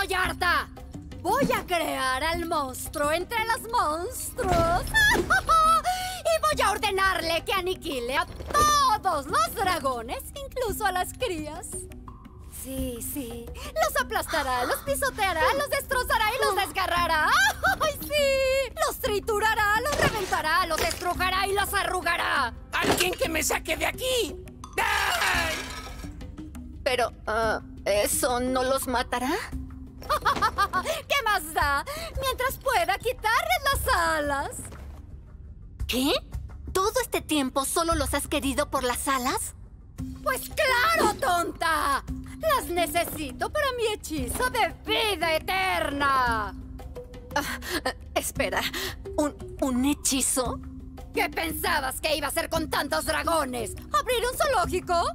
estoy harta! Voy a crear al monstruo entre los monstruos. Y voy a ordenarle que aniquile a todos los dragones, incluso a las crías. Sí, sí. Los aplastará, los pisoteará, los destrozará y los desgarrará. ¡Ay, sí! Los triturará, los reventará, los estrujará y los arrugará. ¡Alguien que me saque de aquí! ¡Ay! Pero, ¿eso no los matará? ¿Qué más da? Mientras pueda quitarles las alas. ¿Qué? ¿Todo este tiempo solo los has querido por las alas? ¡Pues claro, tonta! ¡Las necesito para mi hechizo de vida eterna! Espera, ¿un hechizo? ¿Qué pensabas que iba a hacer con tantos dragones? ¿Abrir un zoológico?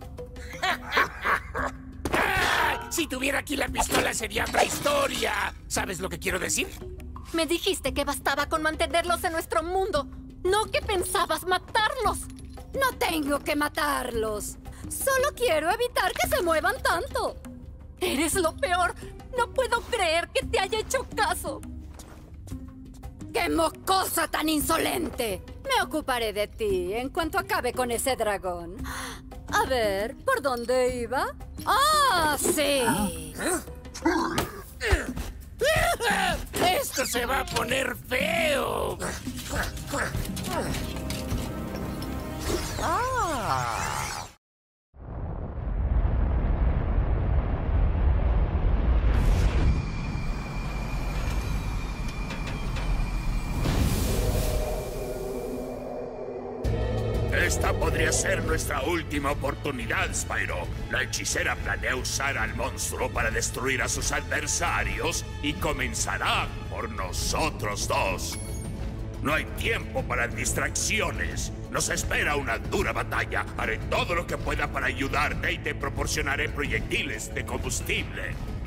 Si tuviera aquí la pistola sería otra historia. ¿Sabes lo que quiero decir? Me dijiste que bastaba con mantenerlos en nuestro mundo, no que pensabas matarlos. No tengo que matarlos. Solo quiero evitar que se muevan tanto. Eres lo peor. No puedo creer que te haya hecho caso. ¡Qué mocosa tan insolente! Me ocuparé de ti en cuanto acabe con ese dragón. A ver, ¿por dónde iba? ¡Ah, sí! ¡Esto se va a poner feo! Esta podría ser nuestra última oportunidad, Spyro. La hechicera planea usar al monstruo para destruir a sus adversarios y comenzará por nosotros dos. No hay tiempo para distracciones. Nos espera una dura batalla. Haré todo lo que pueda para ayudarte y te proporcionaré proyectiles de combustible.